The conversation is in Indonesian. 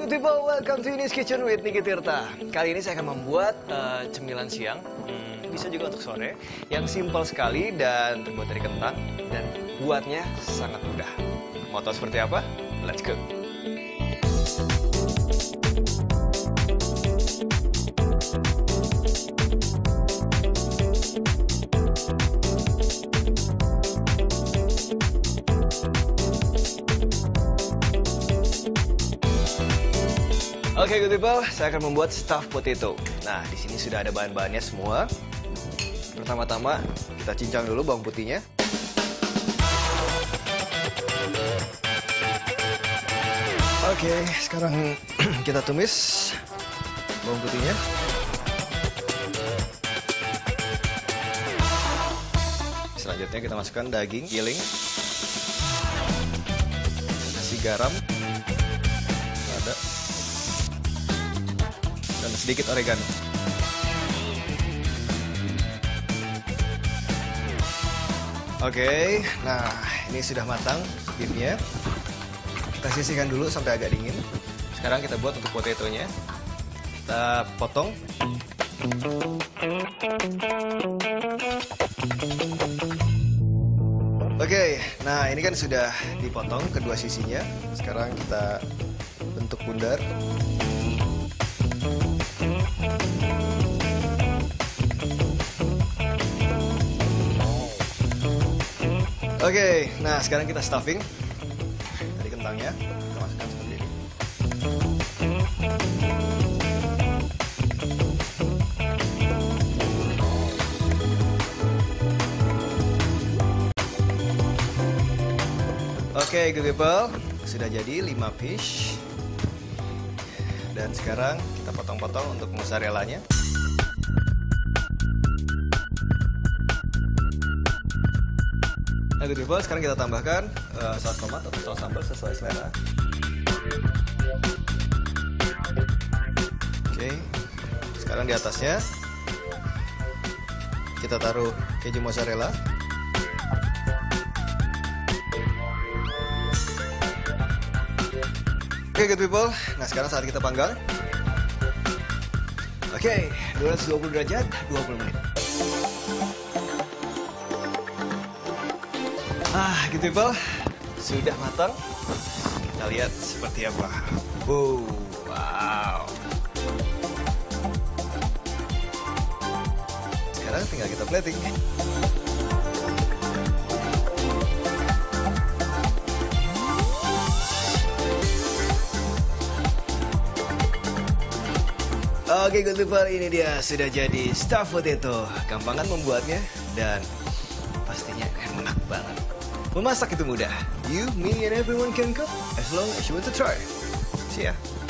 good people, welcome to Ini's Kitchen with Niki Tirta. Kali ini saya akan membuat cemilan siang, bisa juga untuk sore, yang simpel sekali dan terbuat dari kentang, dan buatnya sangat mudah. Mau tahu seperti apa? Let's go! Oke, good people, saya akan membuat stuffed potato. Nah, di sini sudah ada bahan-bahannya semua. Pertama-tama, kita cincang dulu bawang putihnya. Oke, sekarang kita tumis bawang putihnya. Selanjutnya kita masukkan daging giling, kasih garam, lada, dan sedikit oregano. Oke, nah ini sudah matang beefnya. Kita sisihkan dulu sampai agak dingin. Sekarang kita buat untuk potatonya. Kita potong. Oke, nah ini kan sudah dipotong kedua sisinya. Sekarang kita bentuk bundar. Oke, nah sekarang kita stuffing. Tadi kentangnya kita masukkan seperti ini. Oke, good people, sudah jadi 5 piece. Dan sekarang kita potong-potong untuk mozzarellanya. Nah, good people, sekarang kita tambahkan saus tomat atau saus sambal sesuai selera. Oke, sekarang di atasnya kita taruh keju mozzarella. Oke, good people, nah sekarang saat kita panggang. Oke, 220 derajat, 20 menit. Good people, sudah matang. Kita lihat seperti apa. Wow. Sekarang tinggal kita plating. Oke, good people, ini dia sudah jadi stuffed potato. Gampang kan membuatnya dan pastinya enak banget. Memasak itu mudah. You, me, and everyone can cook as long as you want to try. See ya.